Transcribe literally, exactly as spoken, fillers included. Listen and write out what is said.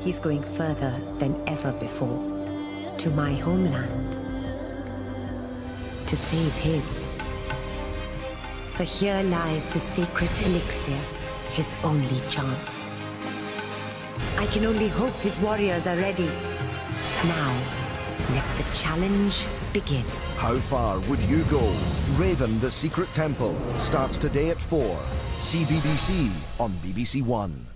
He's going further than ever before. To my homeland. To save his. For here lies the sacred elixir, his only chance. I can only hope his warriors are ready. Now, let the challenge begin. How far would you go? Raven the Secret Temple starts today at four. See B B C on B B C One.